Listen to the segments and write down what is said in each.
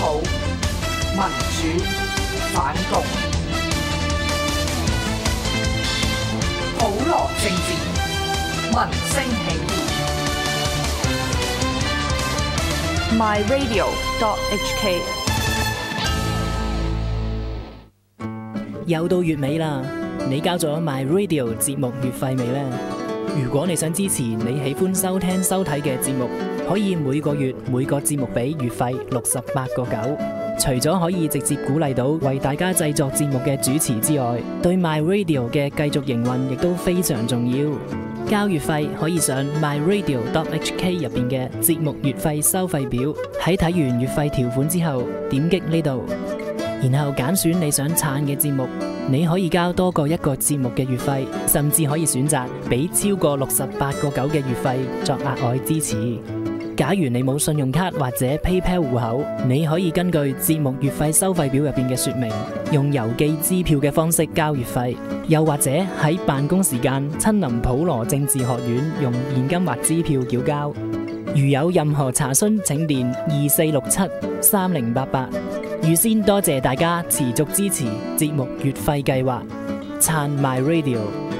普、民主、反共，普羅政治，民聲起義。 myradio.hk 又到月尾啦，你交咗 MyRadio 節目月費未呢？如果你想支持你喜歡收聽收睇嘅節目，可以每個月每個節目俾月費68.9，除咗可以直接鼓勵到為大家製作節目嘅主持之外，對 MyRadio 嘅繼續營運亦都非常重要。交月費可以上 myradio.hk 入邊嘅節目月費收費表，喺睇完月費條款之後，點擊呢度，然後揀選你想撐嘅節目。你可以交多過一個節目嘅月費，甚至可以選擇俾超過68.9嘅月費作額外支持。假如你冇信用卡或者 PayPal 戶口，你可以根據節目月費收費表入邊嘅說明，用郵寄支票嘅方式交月費，又或者喺辦公時間親臨普羅政治學院用現金或支票繳交。如有任何查詢，請電24673088。預先多謝大家持續支持節目月費計劃，撐 MyRadio。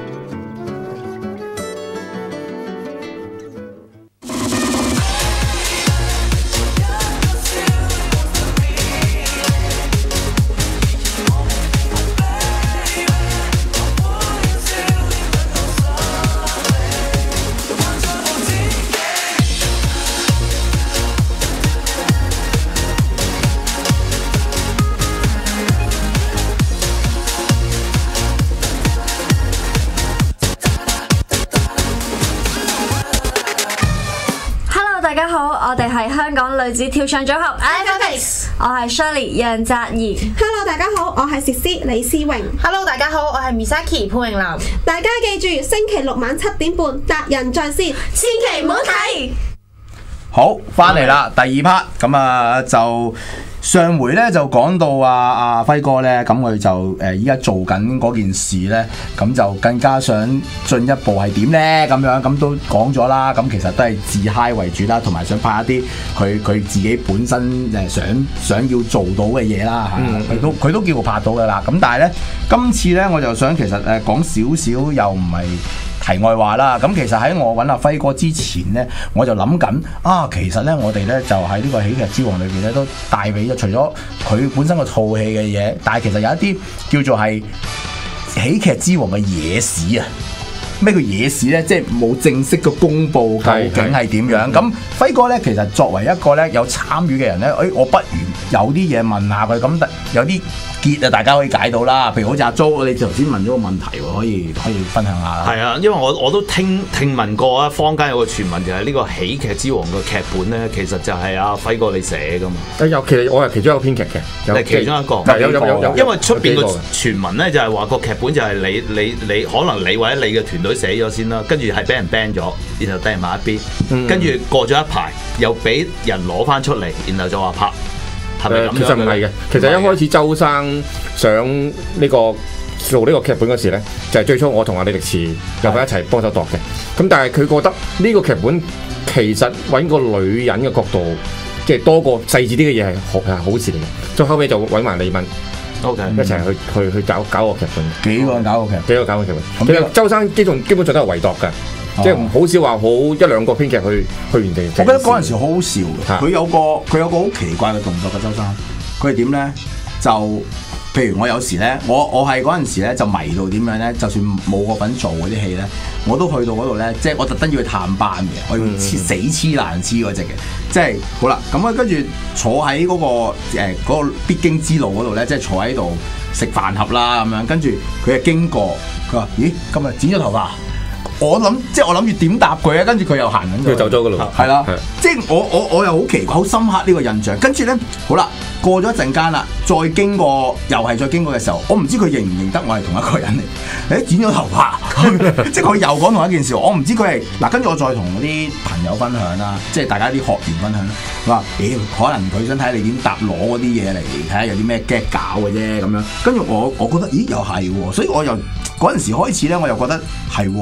大家好，我哋係香港女子跳唱組合 Acrobatics， 我係 Shirley 楊澤怡。 Hello， 大家好，我係 Cici 李思榮。 Hello， 大家好，我係 Misaki 潘詠琳。 大家記住，星期六晚7點半達人在線，千祈唔好睇。 好，翻嚟啦，第二 part 咁啊，就上回咧就講到阿輝哥咧，咁佢就依家做緊嗰件事咧，咁就更加想進一步係點咧？咁樣咁都講咗啦，咁其實都係自嗨為主啦，同埋想拍一啲佢自己本身想要做到嘅嘢啦嚇，佢都叫拍到噶啦。咁但係咧，今次咧我就想其實講少少又唔係題外話啦，咁其實喺我揾阿輝哥之前呢，我就諗緊啊，其實呢，我哋呢就喺呢個喜劇之王裏邊呢，都帶俾咗除咗佢本身個套戲嘅嘢，但係其實有一啲叫做係喜劇之王嘅野史啊。咩叫野史呢？即係冇正式嘅公佈究竟係點樣。咁輝哥呢，其實作為一個呢有參與嘅人呢，我不如有啲嘢問下佢，咁有啲結啊，大家可以解到啦。譬如好似阿 Jo， 你頭先問咗個問題喎，可以分享下。 係啊，因為我都聽聞過啊，坊間有個傳聞就係呢個喜劇之王嘅劇本咧，其實就係阿輝哥你寫噶嘛。 其實我係其中一個編劇嘅， 係其中一個。有，因為出邊個傳聞咧就係話個劇本就係你可能你或者你嘅團隊寫咗先啦，跟住係俾人 ban 咗，然後掟人埋一邊，跟住過咗一排又俾人攞翻出嚟，然後就話拍。係咪咁樣？ 其實唔係嘅，其實一開始周生想呢個做呢個劇本嗰時咧，就係最初我同阿李力持又係一齊幫手度嘅。咁但係佢覺得呢個劇本其實揾個女人嘅角度，即係多過細緻啲嘅嘢係好事嚟嘅。所以後尾就揾埋李敏。 OK， 一齊去搞個劇本， 幾個人搞個劇本。 其實周生基本上都係圍度㗎，即係好少話好一兩個編劇去完成。 我覺得嗰陣時好好笑嘅，佢有個好奇怪嘅動作嘅。周生佢係點咧？就譬如我有時咧，我係嗰陣時咧就迷到點樣咧？就算冇我份做嗰啲戲咧，我都去到嗰度咧，即係我特登要去探班嘅，我要死黐爛黐嗰隻嘅。即係好啦，咁啊跟住坐喺嗰個必經之路嗰度咧，即係坐喺度食飯盒啦咁樣，跟住佢係經過，佢話：咦，今日剪咗頭髮？我諗住點答佢啊，跟住佢又行緊， 佢走咗噶咯， 係啦，即係我又好奇怪，好深刻呢個印象。跟住咧，好啦，過咗一陣間啦，再經過嘅時候，我唔知佢認唔認得我係同一個人嚟。剪咗頭髮，即係佢又講同一件事，我唔知佢係嗱。跟住我再同嗰啲朋友分享啦，即係大家啲學員分享啦。佢話：可能佢想睇下你點答攞嗰啲嘢嚟，睇下有啲咩 get 搞嘅啫咁樣。跟住我覺得，咦，又係喎，所以我又嗰陣時開始咧，我又覺得係喎，其實有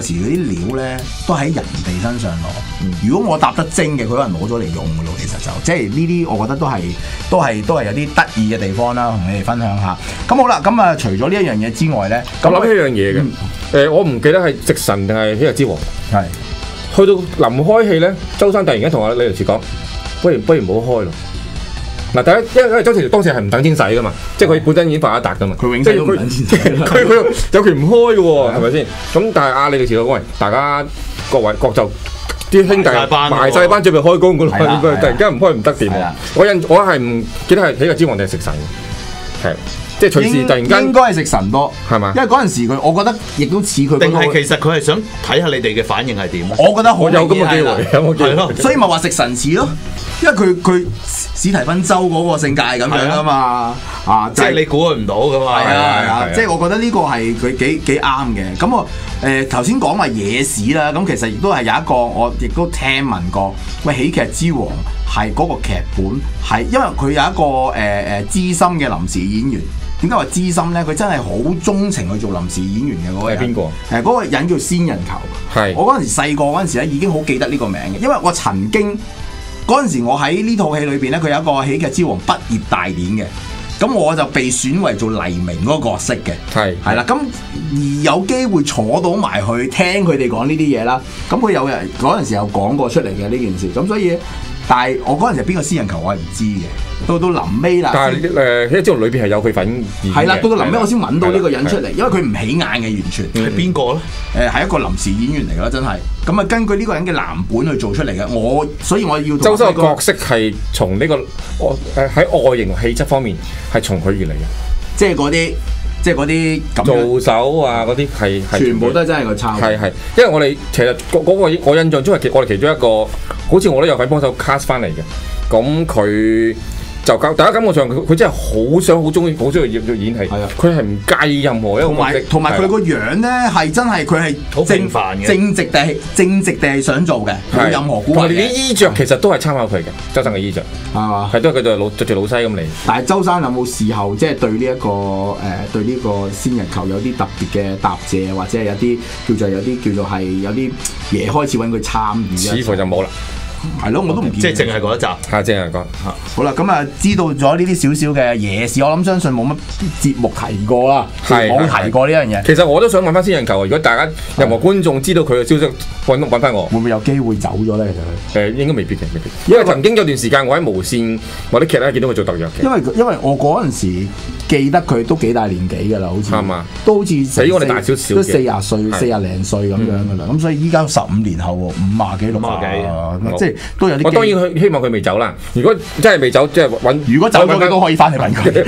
時嗰啲料咧都喺人哋身上攞。如果我搭得精嘅，佢可能攞咗嚟用㗎咯。其實就即係呢啲，我覺得都係有啲得意嘅地方啦，同你哋分享下。咁好啦，咁啊除咗呢一樣嘢之外咧， 咁諗起一樣嘢嘅，我唔記得係食神定係喜劇之王， 係去到臨開戲咧，周生突然間同阿李力持講，不如唔好開咯。嗱，第一，因為周星馳當時係唔等錢使噶嘛，即係佢本身已經發一達噶嘛， 佢永世都唔等錢使， 佢有權唔開嘅喎，係咪先？咁但係阿李力持講，喂，大家各就啲兄弟埋晒班準備開工噶啦，突然間唔開唔得掂喎。我係唔記得係喜劇之王定係食神嘅，係。即係隨時突然間應該係食神多係嘛？ 因為嗰陣時我覺得亦都似佢。 定係其實佢係想睇下你哋嘅反應係點？ 我覺得好有咁嘅機會， 係咯，所以咪話食神似咯。因為佢史提芬周嗰個性格係咁樣啊嘛， 即係你估佢唔到噶嘛。 係啊，即係我覺得呢個係佢幾啱嘅。咁我頭先講話野史啦，咁其實亦都係有一個我亦都聽聞過，喂，喜劇之王係嗰個劇本係因為佢有一個資深嘅臨時演員。點解話資深咧？佢真係好鍾情去做臨時演員嘅嗰個人。係邊個？嗰個人叫仙人球。係。我嗰陣時細個嗰陣時咧，已經好記得呢個名嘅，因為我曾經嗰陣時我喺呢套戲裏邊咧，佢有一個喜劇之王畢業大典嘅，咁我就被選為做黎明嗰個角色嘅。係啦，咁而有機會坐到埋去聽佢哋講呢啲嘢啦，咁佢有人嗰陣時有講過出嚟嘅呢件事，咁所以。但係我嗰陣時邊個仙人球我係唔知嘅，到臨尾啦。但係喜劇之王裏邊係有佢份演嘅。 係啦，到臨尾我先揾到呢個人出嚟，因為佢唔起眼嘅完全。 係邊個咧？ 係一個臨時演員嚟㗎啦，真係。咁啊，根據呢個人嘅藍本去做出嚟嘅，所以我要周生嘅角色係從呢個喺外形氣質方面係從佢而嚟嘅， 即係嗰啲做手啊嗰啲係全部都係真係佢抄。 係，因為我哋其實嗰個我印象中係我哋其中一個，好似我都有份幫手 cast 翻嚟嘅，咁佢就大家感覺上佢真係好想好中意演戲，佢係唔介意任何一個角色， 同埋佢個樣咧係真係佢係好平凡嘅， 正直地係想做嘅，冇任何古怪嘅。 啲衣着其實都係參考佢嘅，周生嘅衣着係嘛？係都係佢就着住老西咁嚟。 但係周生有冇事後即係對呢一個對呢個仙人球有啲特別嘅答謝，或者係有啲叫做係有啲嘢開始揾佢參與？ 似乎就冇啦。 係咯，我都唔即係淨係嗰一集， 係淨係講。 好啦，咁啊，知道咗呢啲少少嘅野事，我諗相信冇乜節目提過啦，冇提過呢樣嘢。 其實我都想問翻仙人球，如果大家任何觀眾知道佢嘅消息，揾翻我， 會唔會有機會走咗咧？ 其實應該未必嘅，因為曾經有段時間我喺無線或者劇咧見到佢做特約嘅。 因為我嗰陣時記得佢都幾大年紀㗎啦，好似係嘛， 都好似比我哋大少少， 都40歲、40零歲咁樣㗎啦。咁所以依家15年後喎，50幾、60幾，即係都有啲。 我當然希望佢未走啦。如果真係未走，即係揾。 如果走咗，你都可以翻嚟問佢。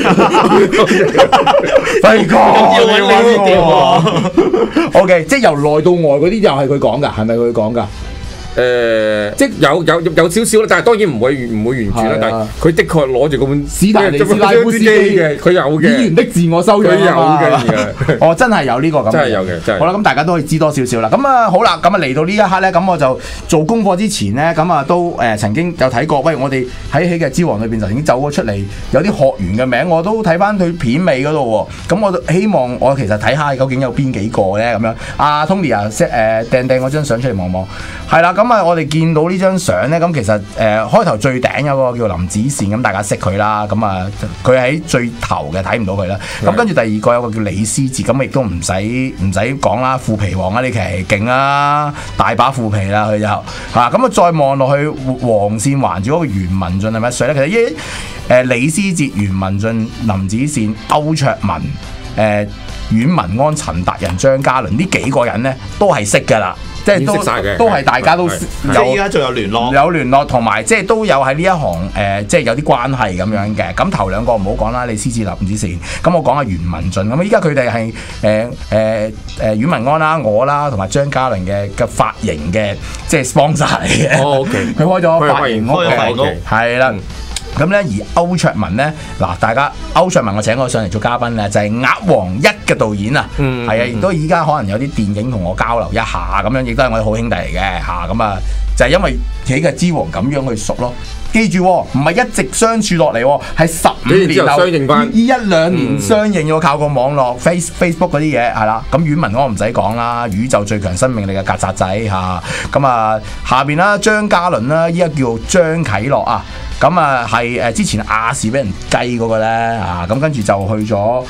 輝哥， 要揾呢啲喎。 OK， 即係由內到外嗰啲又係佢講㗎，係咪佢講㗎？ 即係有少少啦，但係當然唔會完全啦。但係佢的確攞住嗰本史達尼斯拉夫斯基嘅， 佢有嘅演員的自我修養， 佢有嘅。 哦，真係有呢個咁， 真係有嘅，真係。 好啦，咁大家都可以知多少少啦。咁啊，好啦，咁啊嚟到呢一刻咧，咁我就做功課之前咧，咁啊都曾經有睇過。喂，我哋喺喜劇之王裏邊就已經走咗出嚟，有啲學員嘅名我都睇翻佢片尾嗰度喎。咁我希望我其實睇下究竟有邊幾個咧咁樣。阿 Tony 啊掟我張相出嚟望望，係啦。咁啊，我哋見到呢張相咧，咁其實開頭最頂有個叫林子善，咁大家識佢啦。咁啊，佢喺最頭嘅睇唔到佢啦。咁跟住第二個有個叫李思捷，咁亦都唔使講啦，腐皮王啊，呢期勁啦，大把腐皮啦佢就嚇。咁啊，再望落去黃線環住嗰個袁文俊係咪水咧？其實李思捷、袁文俊、林子善、歐卓文、阮文安、陳達仁、張嘉倫呢幾個人咧都係識㗎啦。即係都係大家都有， 依家仲有聯絡， 同埋即係都有喺呢一行即係有啲關係咁樣嘅。咁頭兩個唔好講啦，李思捷、林子善。咁我講下袁文俊。咁依家佢哋係阮文安啦、我啦，同埋張嘉倫嘅髮型嘅即係 sponsor 嚟嘅。 OK， 佢開咗髮型屋嘅，係啦。 咁咧，而歐卓文咧，嗱，大家歐卓文我請我上嚟做嘉賓咧，就係《鴨王1》嘅導演啊，係啊，亦都依家可能有啲電影同我交流一下，咁樣亦都係我哋好兄弟嚟嘅嚇，咁啊，就係因為喜劇之王咁樣去熟咯。記住，唔係一直相處落嚟，係15年後呢1-2年相應要靠個網絡 Facebook 嗰啲嘢係啦。咁語文我唔使講啦，宇宙最強生命力嘅曱甴仔嚇。咁啊下邊啦，張嘉倫啦，依家叫張啟樂啊。咁啊係之前亞視俾人雞嗰個咧啊，咁跟住就去咗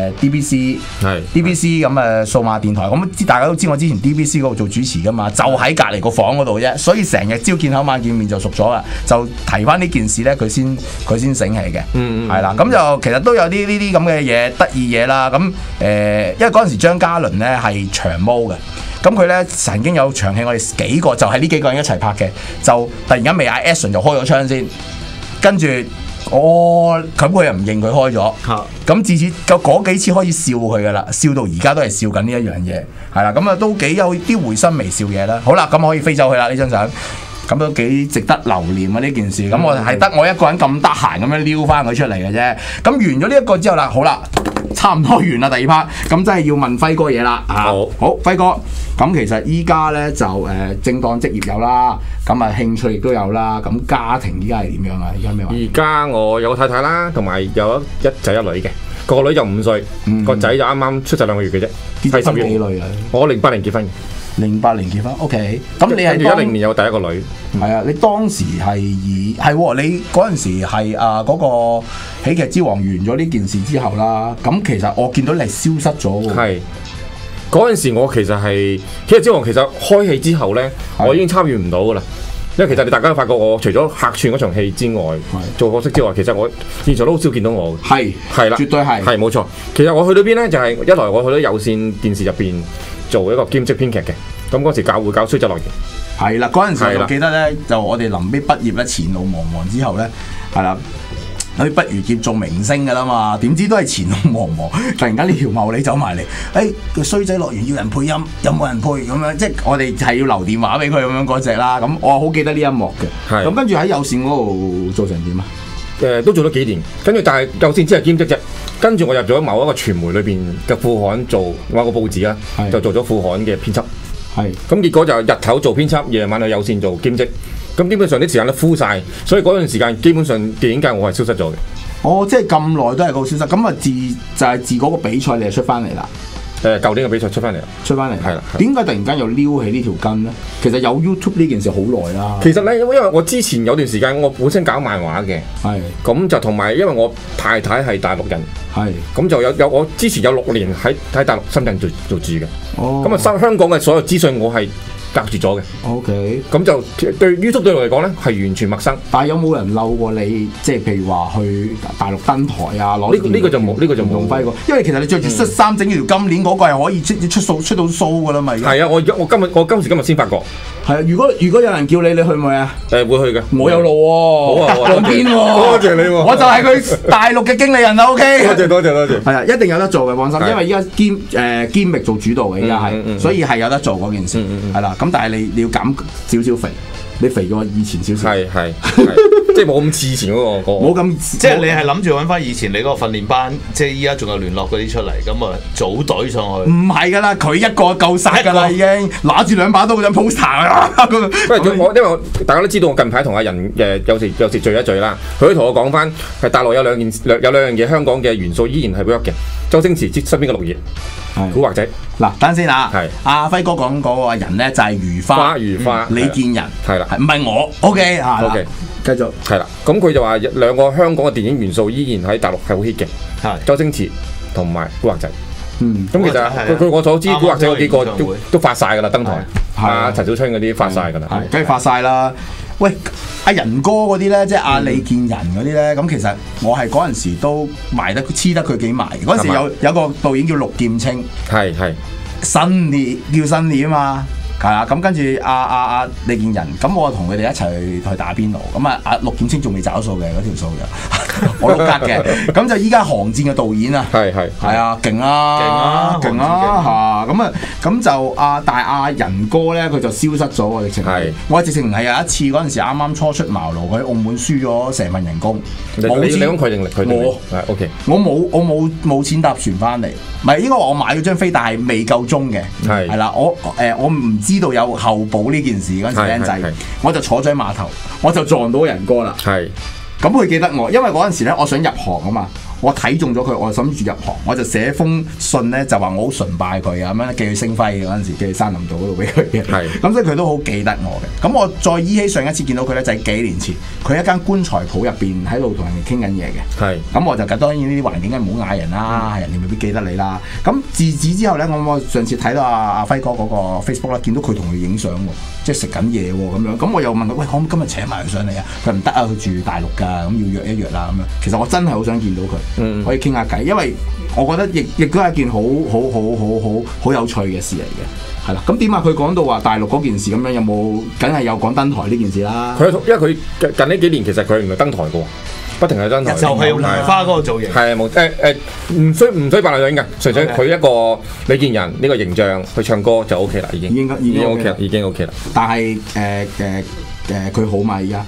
DBC 咁數碼電台。咁大家都知我之前 DBC 嗰度做主持噶嘛，就喺隔離個房嗰度啫，所以成日朝見口晚見面就熟咗啦。就提翻呢件事咧，佢先醒起嘅，係啦。咁就其實都有啲呢啲咁嘅嘢得意嘢啦。咁因為嗰陣時張嘉倫咧係長毛嘅。咁佢咧曾經有場戲，我哋幾個就係呢幾個人一齊拍嘅，就突然間未嗌 action 就開咗槍先，跟住咁佢又唔認佢開咗，咁自此嗰幾次開始笑佢噶啦，笑到而家都係笑緊呢一樣嘢，係啦，咁啊都幾有啲會心微笑嘢啦。好啦，咁可以飛走去啦呢張相，咁都幾值得留念啊呢件事。咁我係得我一個人咁得閒咁樣撩翻佢出嚟嘅啫。咁完咗呢一個之後啦，好啦，差唔多完啦第二 part，咁真係要問輝哥嘢啦。好輝哥。咁其實依家咧就正當職業有啦，咁啊興趣亦都有啦，咁家庭依家係點樣啊？依家咩話？ 而家我有個太太啦，同埋有一仔一女嘅，個女就5歲，個仔就啱啱出世2個月嘅啫。 結婚幾耐啊？ 我08年結婚嘅。 08年結婚 ，OK。咁你係 10年有第一個女。 係啊，你當時係你嗰陣時係嗰個喜劇之王完咗呢件事之後啦，咁其實我見到你係消失咗喎。 係。嗰陣時我其實係喜劇之王，其實開戲之後咧，我已經參與唔到噶啦。因為其實你大家都發覺我除咗客串嗰場戲之外，做角色之外，其實我現場都好少見到我嘅。係啦，絕對係冇錯。其實我去到邊咧，就係一來我去到有線電視入邊做一個兼職編劇嘅。咁嗰時教衰仔樂園。 係啦，嗰陣時我記得咧，就我哋臨尾畢業咧，前路茫茫之後咧，係啦。佢不如劍做明星㗎啦嘛，點知都係前路茫茫，突然間呢條茂利走埋嚟，個衰仔樂園要人配音，有冇人配咁樣？即係我哋係要留電話俾佢咁樣嗰隻啦。咁我好記得呢一幕嘅。咁跟住喺有線嗰度做成點啊？ 都做咗幾年，跟住但係有線只係兼職啫。跟住我入咗某一個傳媒裏邊嘅副刊做某個報紙啦，就做咗副刊嘅編輯。咁結果就日頭做編輯，夜晚去有線做兼職。咁基本上啲時間都敷晒，所以嗰段時間基本上電影界我係消失咗嘅。 哦，即係咁耐都係個消失。咁啊就係自嗰個比賽你係出翻嚟啦。 舊年嘅比賽出翻嚟係啦。點解突然間又撩起呢條筋咧？其實有 YouTube 呢件事好耐啦。 其實咧，因為我之前有段時間我本身搞漫畫嘅，咁就同埋因為我太太係大陸人，咁就有我之前有6年喺大陸深圳做住嘅。咁啊香港嘅所有資訊我係隔住咗嘅。 OK， 咁就對 YouTube 對我嚟講咧係完全陌生。 但係有冇人漏過你？即係譬如話去大陸登台啊，攞呢個就冇用輝過。因為其實你着住恤衫整條金鏈嗰個係可以出到 show 㗎啦嘛。 係啊，我今時今日先發覺。 係啊，如果有人叫你去唔去啊？ 會去嘅。 我有路喎。好啊，兩邊喎。 多謝你喎。 我就係佢大陸嘅經理人啦。OK。多謝。係啊，一定有得做嘅，放心。因為依家兼力做主導嘅，依家係，所以係有得做嗰件事。係啦，咁但係你要減少少肥，你肥過以前少少。係，即係冇咁似以前嗰個。冇咁， 即係你係諗住揾翻以前你嗰個訓練班，即係依家仲有聯絡嗰啲出嚟，咁啊組隊上去。 唔係㗎啦，佢一個夠晒㗎啦，已經拿住2把刀嗰張 poster 啊。 因為大家都知道，我近排同阿人有時聚一聚啦，佢都同我講翻係大陸有兩樣嘢，香港嘅元素依然係 work 嘅。周星馳身邊嘅綠葉。古惑仔嗱，等先啊！阿輝哥講嗰個人咧就係如花，李健仁係啦，唔係我 OK 嚇。OK，繼續係啦。咁佢就話兩個香港嘅電影元素依然喺大陸係好 hit 嘅，係周星馳同埋古惑仔。咁其實據我所知，古惑仔嗰幾個都發晒㗎啦，登台。阿陳小春嗰啲發晒㗎啦， 梗係發晒啦。喂，阿仁哥嗰啲咧，即係阿李健仁嗰啲咧，咁其實我係嗰陣時都埋得黐得佢幾埋。嗰陣時有個導演叫陸劍青， 係新年叫新年啊嘛， 係啦，咁跟住阿李健仁，咁我同佢哋一齊去打邊爐，咁阿陸劍青仲未找數嘅嗰條數就，我碌格嘅，咁就依家寒戰嘅導演啊，係啊，勁啊嚇，咁就但係阿仁哥咧佢就消失咗喎，直情係，我直情係有一次嗰陣時啱啱初出茅廬，佢喺澳門輸咗成份人工， 你講佢定我？OK，我冇錢搭船翻嚟，唔係應該話我買咗張飛，但係未夠鐘嘅，係啦，我唔知道有後補呢件事嗰陣時僆仔，我就坐咗喺碼頭，我就撞到仁哥啦。係，咁佢記得我，因為嗰陣時咧，我想入行啊嘛，我睇中咗佢，我就諗住入行，我就寫封信咧，就話我好崇拜佢啊，咁樣寄去星輝嘅嗰陣時，寄去山林道嗰度俾佢嘅。係，咁所以佢都好記得我嘅。咁我再依起上一次見到佢咧，就係幾年前，佢喺間棺材鋪入邊喺度同人哋傾緊嘢嘅。係，咁我就當然呢啲環境梗係唔好嗌人啦，人哋未必記得你啦。咁自此之後咧，我上次睇到阿輝哥嗰個 Facebook 啦，見到佢同佢影相喎，即係食緊嘢喎咁樣。咁我又問佢：喂，可唔可以今日請埋佢上嚟啊？佢唔得啊，佢住大陸㗎，咁要約一約啦咁樣。其實我真係好想見到佢，可以傾下偈，因為我覺得亦都係一件好有趣嘅事嚟嘅，係啦。咁點啊？佢講到話大陸嗰件事咁樣，有冇梗係有講登台呢件事啦？ 因為佢近呢幾年其實佢唔係登台嘅喎，不停係登台， 就係用蘭花嗰個造型。係唔需扮女人㗎，純粹佢一個李健仁呢個形象去唱歌就 OK 啦，已經 OK 啦。但係佢好嘛而家？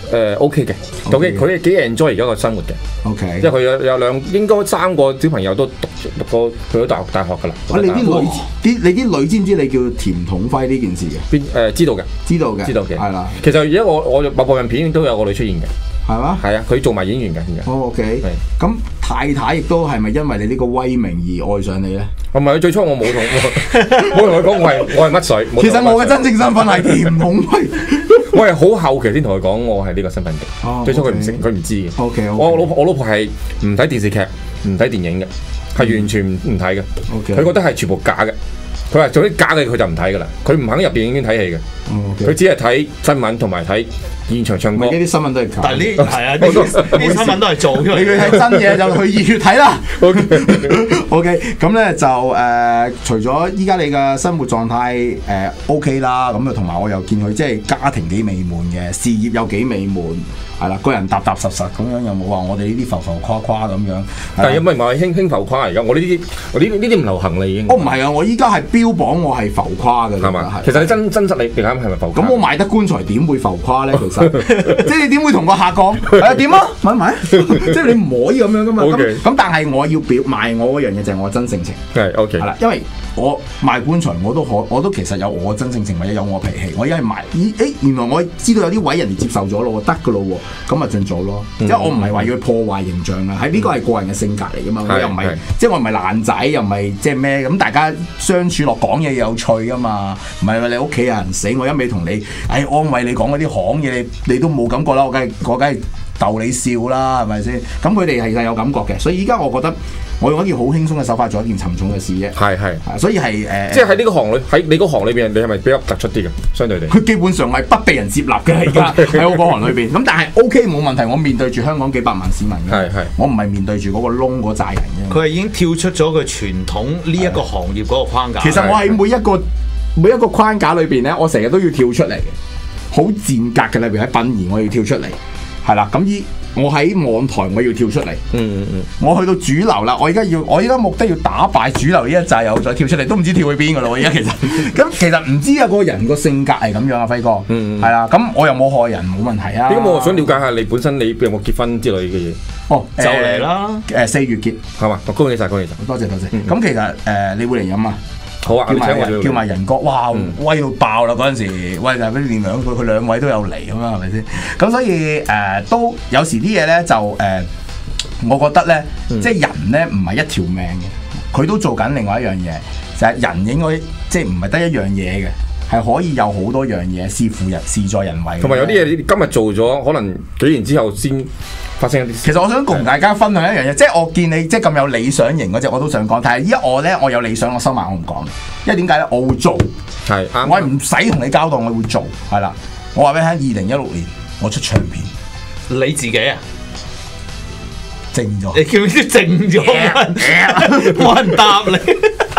OK 嘅，OK 佢幾 enjoy 而家個生活嘅 ，OK， 因為佢有應該3個小朋友都讀過去咗大學㗎啦。 你啲女知唔知你叫甜筒輝呢件事嘅？ 知道嘅，係啦。其實而家我某部分片都有個女出現嘅，係嘛？係啊，佢做埋演員嘅。 OK，咁太太亦都係咪因為你呢個威名而愛上你咧？ 唔係，最初我冇同佢講我係乜水。 其實我嘅真正身份係甜筒輝。 我係好後期先同佢講我係呢個身份嘅，最初佢唔識，佢唔知嘅。我老婆係唔睇電視劇、唔睇電影嘅，係完全唔睇嘅。佢覺得係全部假嘅。佢話做啲假嘅佢就唔睇㗎啦，佢唔肯入電影院睇戲嘅。佢只係睇新聞同埋睇現場唱歌。 呢啲新聞都係假。 但係呢係啊，呢啲新聞都係做嘅。 你要睇真嘢就去熱血睇啦。OK，咁咧就除咗依家你嘅生活狀態OK 啦，咁啊同埋我又見佢即係家庭幾美滿嘅，事業有幾美滿，係啦，個人踏踏實實咁樣，又冇話我哋呢啲浮浮誇誇咁樣。 但係有冇人話輕浮誇而家？我呢啲唔流行啦已經。 唔係啊，我依家係標榜我係浮誇嘅，係嘛？ 其實你真實你啱係咪浮誇？ 咁我賣得棺材點會浮誇咧？其實即係你點會同個客講點啊？買唔買？即係你唔可以咁樣噶嘛。咁但係我要賣我嗰樣嘢就係我真性情。 係 OK。 係啦，因為我賣棺材我都其實有我真性情或者有我脾氣。我而家係賣原來我知道有啲位人哋接受咗咯，得噶咯喎，咁咪盡做咯。即係我唔係話要破壞形象啊，喺呢個係個人嘅性格嚟噶嘛。我又唔係即係我唔係爛仔，又唔係即係咩咁，大家相處落講嘢有趣噶嘛。唔係話你屋企有人死，我一味同你安慰你講嗰啲行嘢，你都冇感覺啦。我梗係逗你笑啦，係咪先？咁佢哋係有感覺嘅，所以依家我覺得我用一件好輕鬆嘅手法做一件沉重嘅事啫。係，所以係即係喺呢個行裏，喺你嗰行裏邊，你係咪比較突出啲嘅？相對地， 佢基本上係不被人接納嘅，而家喺我嗰行裏邊。咁但係 OK 冇問題，我面對住香港幾百萬市民嘅，我唔係面對住嗰個窿嗰扎人嘅。 佢係已經跳出咗佢傳統呢一個行業嗰個框架。 其實我喺每一個框架裏邊咧，我成日都要跳出嚟嘅，好賤格嘅裏邊喺殯儀我要跳出嚟。係啦，咁我喺網台我要跳出嚟，我去到主流啦，我而家目的要打敗主流呢一紮，又再跳出嚟，都唔知跳去邊噶啦！我而家其實唔知啊，個人個性格係咁樣啊，輝哥，係啦，咁我又冇害人，冇問題啊。 咁我想了解下你本身你有冇結婚之類嘅嘢？ 就嚟啦 ，4月結係嘛？ 恭喜晒，多謝。 咁其實你會嚟飲啊？ 好啊， 叫埋仁哥，哇，威到爆啦！嗰陣時，喂，就俾連佢兩位都有嚟咁啊，係咪先？咁所以都有時啲嘢咧就我覺得咧，即係人咧唔係一條命嘅，佢都做緊另外一樣嘢，就係人應該即係唔係得一樣嘢嘅，係可以有好多樣嘢，事在人為。同埋有啲嘢你今日做咗，可能幾年之後先發生一啲事。 其實我想同大家分享一樣嘢，即係我見你即係咁有理想型嗰隻，我都想講。但係依家我有理想，我收埋我唔講，因為點解咧？我會做， 係我係唔使同你交代，我會做，係啦。我話俾你聽，2016年我出唱片， 你自己啊？ 靜咗， 你叫咩靜咗？冇人答你。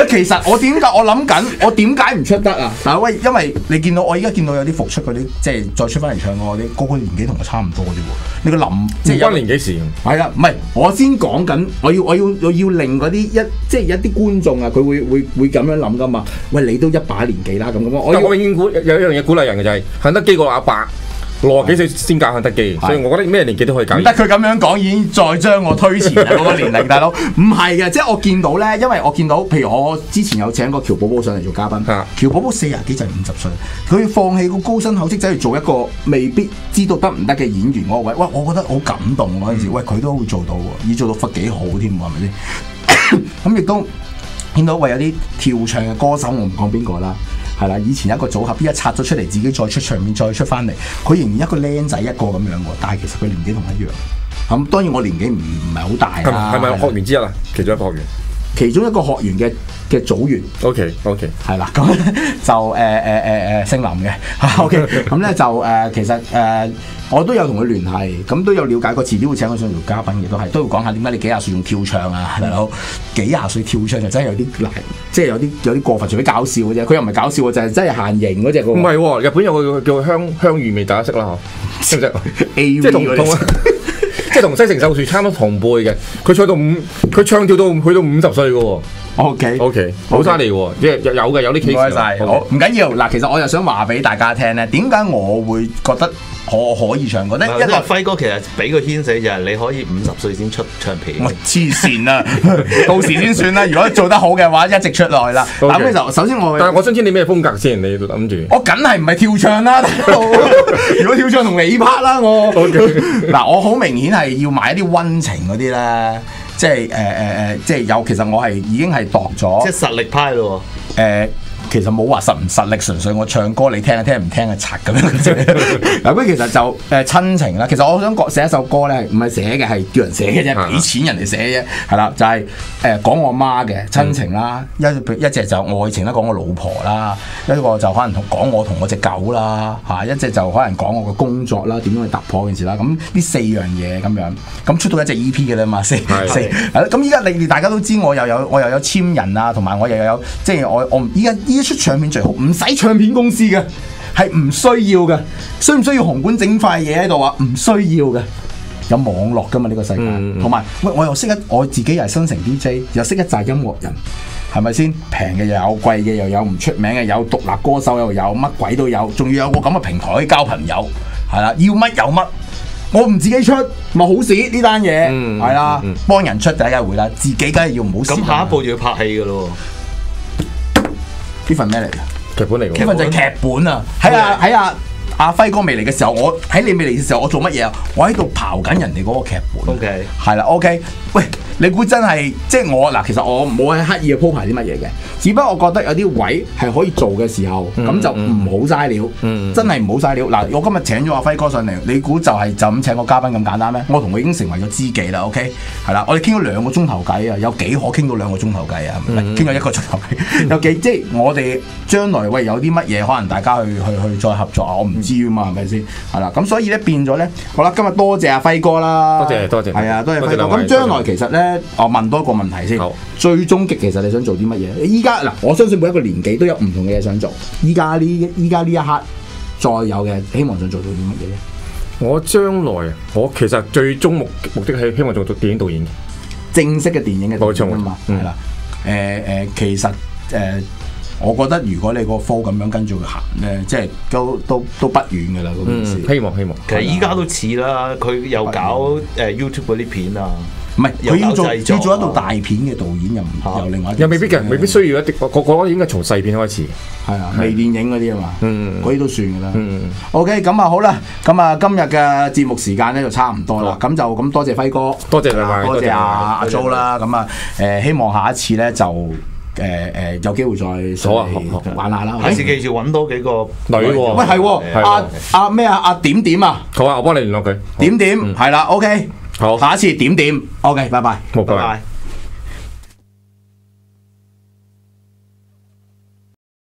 其實我諗緊，我點解唔出得啊？嗱喂，因為你見到我而家見到有啲復出嗰啲，即係再出翻嚟唱嗰啲，個個年紀同我差唔多啫喎。你個林即係關年幾時？ 係啊，唔係我先講緊，我要令嗰啲即係一啲觀眾啊，佢會咁樣諗噶嘛？喂，你都一把年紀啦，咁我永遠有一樣嘢鼓勵人嘅就係肯德基個阿伯。60幾歲先教肯德基，所以我覺得咩年紀都可以教。 唔得，佢咁樣講已經再將我推前嗰個年齡，大佬唔係嘅，即係我見到咧，因為我見到，譬如我之前有請過喬寶寶上嚟做嘉賓，喬寶寶40幾就係50歲，佢要放棄個高薪厚職走去做一個未必知道得唔得嘅演員嗰個位，喂，我覺得好感動嗰陣時，喂，佢都會做到喎，而做到忽幾好添喎，係咪先？咁亦都見到喂有啲跳唱嘅歌手，我唔講邊個啦。係啦，以前一個組合，依家拆咗出嚟，自己再出場面，再出翻嚟，佢仍然一個僆仔一個咁樣喎，但係其實佢年紀同一樣。咁當然我年紀唔係好大啦。係咪學員之一啊？其中一個學員。其中一個學員嘅組員。OK。係啦，咁就姓林嘅。OK，咁咧就其實我都有同佢聯繫，咁都有了解過，遲啲會請佢上做嘉賓嘅，都會講下點解你幾廿歲仲跳唱啊，大佬幾廿歲跳唱就真係有啲難，即係有啲過分，除非搞笑嘅啫，佢又唔係搞笑喎，就係真係限型嗰隻。唔係喎，日本有個叫香芋味，大家識啦嗬，識唔識？A 即係即係同西城秀樹差唔多同輩嘅，佢唱跳到去到50歲嘅喎。OK， 好犀利喎，即係有嘅，有啲 case。唔該曬，好唔緊要嗱，其實我又想話俾大家聽咧，點解我會覺得我可以唱歌咧？因為輝哥其實俾個牽死就係你可以50歲先出唱片。 我黐線啊！到時先算啦。如果做得好嘅話，一直出來啦。咁就首先但係我想知你咩風格先？你諗住？我梗係唔係跳唱啦，如果跳唱同你拍啦，我嗱我好明顯係要買一啲溫情嗰啲咧。即係有，其實我係已經係度咗， 即係實力派咯。 其實冇話實唔實力，純粹我唱歌你聽唔聽啊，拆咁樣啫。嗱，咁其實就親情啦。其實我想寫一首歌咧，唔係寫嘅，係叫人寫嘅啫，俾錢人哋寫啫。係啦，就係講我媽嘅親情啦，一隻就愛情啦，講我老婆啦，一個就可能講我同我隻狗啦，嚇，一隻就可能講我嘅工作啦，點樣去突破件事啦。咁呢4樣嘢咁樣，咁出到一隻 EP 嘅啦嘛，四。咁依家你哋大家都知我又有簽人啊，同埋我又有即係我依家出唱片最好，唔使唱片公司嘅，係唔需要嘅。需唔需要紅館整塊嘢喺度啊？唔需要嘅，有網絡噶嘛呢個世界。同埋喂，我又識我自己又係新城 DJ，又識一紮音樂人，係咪先？平嘅又有，貴嘅又有，唔出名嘅有，獨立歌手又有，乜鬼都有，仲要有個咁嘅平台可以交朋友，係啦，要乜有乜。我唔自己出，咪好事呢單嘢，係啦，幫人出第一回啦，自己梗係要唔好事。 咁下一步就要拍戲噶咯。 呢份咩嚟㗎？劇本嚟㗎。呢份就係劇本啊！喺阿輝哥未嚟嘅時候，我喺你未嚟嘅時候，我做乜嘢啊？我喺度刨緊人哋嗰個劇本。 OK， 係啦 ，OK。喂，你估真係即係我嗱？其實我冇係刻意去鋪排啲乜嘢嘅，只不過我覺得有啲位係可以做嘅時候，咁就唔好嘥料。真係唔好嘥料。嗱，我今日請咗阿輝哥上嚟，你估就咁請個嘉賓咁簡單咩？我同佢已經成為咗知己啦。OK，係啦，我哋傾咗2個鐘頭偈啊，有幾可傾到2個鐘頭偈啊？傾咗1個鐘頭偈，有幾即係我哋將來喂有啲乜嘢可能大家去再合作啊？我唔知啊嘛，係咪先？係啦，咁所以咧變咗咧，好啦，今日多謝阿輝哥啦，多謝，係啊，多謝輝哥。咁將來其實咧，我問多一個問題先。最終極其實你想做啲乜嘢？依家嗱，我相信每一個年紀都有唔同嘅嘢想做。依家呢一刻再有嘅，希望想做到啲乜嘢咧？ 我將來我其實最終目的係希望做到電影導演嘅， 正式嘅電影嘅導演啊嘛，係啦。其實我覺得如果你個科咁樣跟住佢行咧，即係都不遠㗎啦嗰件事。 希望。 其實依家都似啦，佢又搞YouTube 嗰啲片啊。 唔係，佢要做一套大片嘅導演又另外又未必嘅，未必需要一啲。我覺得應該從細片開始， 係啊，微電影嗰啲啊嘛，嗰啲都算㗎啦。OK，咁啊好啦，咁啊今日嘅節目時間咧就差唔多啦，咁就咁多謝輝哥， 多謝兩位， 多謝阿 Jo 啦，咁啊希望下一次咧就有機會再玩下啦。 下次記住揾多幾個女喎。 喂係喎，阿咩啊？阿點點啊？ 好啊，我幫你聯絡佢。 點點係啦 ，OK。好，下一次點點 ，OK，拜拜， 拜拜。